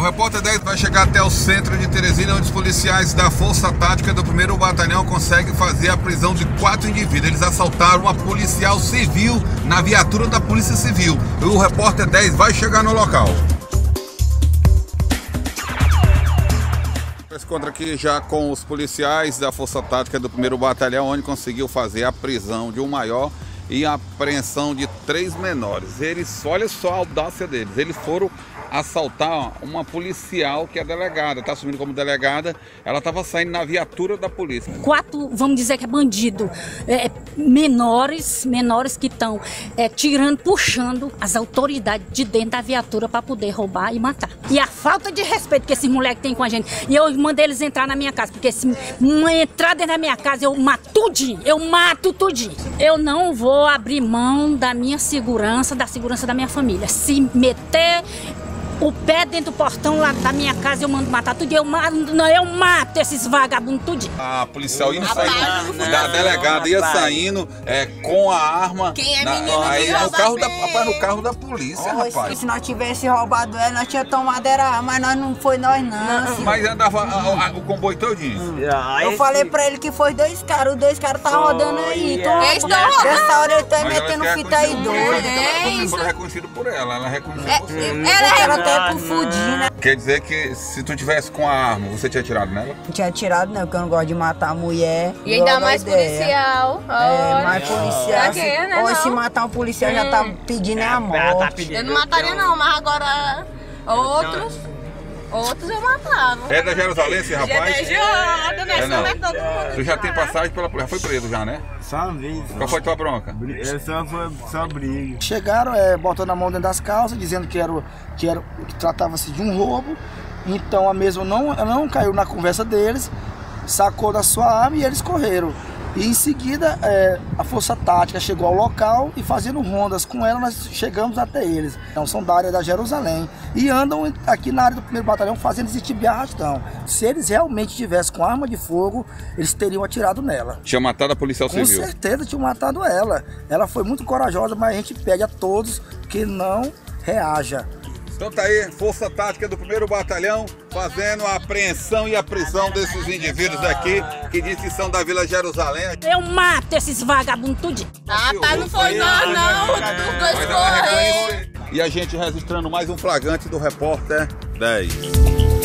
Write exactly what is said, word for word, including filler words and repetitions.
O repórter dez vai chegar até o centro de Teresina, onde os policiais da Força Tática do primeiro Batalhão conseguem fazer a prisão de quatro indivíduos. Eles assaltaram uma policial civil na viatura da Polícia Civil. O repórter dez vai chegar no local. Se encontra aqui já com os policiais da Força Tática do primeiro Batalhão, onde conseguiu fazer a prisão de um maior e a apreensão de três menores. Eles, olha só a audácia deles, eles foram assaltar uma policial que é delegada, está assumindo como delegada. Ela estava saindo na viatura da polícia. Quatro, vamos dizer que é bandido, é, menores, menores que estão é, tirando, puxando as autoridades de dentro da viatura para poder roubar e matar. E a falta de respeito que esse moleque tem com a gente. E eu mandei eles entrar na minha casa, porque se entrar dentro da minha casa, eu mato tudinho, eu mato tudinho. Eu não vou abrir mão da minha segurança, da segurança da minha família. Se meter o pé dentro do portão lá da minha casa, eu mando matar tudo. Eu mato, não, eu mato esses vagabundos tudo. A policial indo saindo, da delegada ia saindo é, com a arma. Quem é na, menino aí, de no carro da, roubar rapaz, no carro da polícia, Oh, rapaz. se nós tivesse roubado ela, nós tínhamos tomado era, mas nós não foi nós não. Não, mas andava a, a, o comboio todinho. Hum. Eu falei pra ele que foi dois caras, os dois caras tá rodando aí. Então, Eles estão rodando. Essa hora ele tá Mas metendo ela fita aí doido. É Você isso. foi reconhecido por ela, ela reconheceu É, você. ela Ela é até confundindo, né? Quer dizer que se tu tivesse com a arma, você tinha atirado nela? Não tinha tirado, não, porque eu não gosto de matar a mulher. E ainda Logo a mais ideia. policial. É, Olha. mais policial. Pra quê, né, Hoje não? se matar um policial já tá pedindo é a morte. Eu não mataria não, mas agora outros, outros eu matava. É da Jerusalém esse rapaz? Gedejada, né? É, não. Como é que todo mundo Tu já tem sabe? passagem pela polícia, já foi preso já, né? Só uma vez. Qual foi tua bronca? É só, foi, só briga. Chegaram, é, botando a mão dentro das calças, dizendo que, era, que, era, que tratava-se de um roubo. Então a mesma não, não caiu na conversa deles, sacou da sua arma e eles correram. E em seguida é, a Força Tática chegou ao local e fazendo rondas com ela nós chegamos até eles. Então são da área da Jerusalém e andam aqui na área do primeiro Batalhão fazendo esse tipo de arrastão. Se eles realmente tivessem com arma de fogo, eles teriam atirado nela. Tinha matado a policial Com civil. certeza tinham matado ela. Ela foi muito corajosa, mas a gente pede a todos que não reaja. Então tá aí, Força Tática do primeiro Batalhão fazendo a apreensão e a prisão desses indivíduos aqui que diz que são da Vila Jerusalém. Eu mato esses vagabundos tudinho. Ah, tá, não foi nós não, os dois Mas ela correram. reconhece. E a gente registrando mais um flagrante do repórter dez.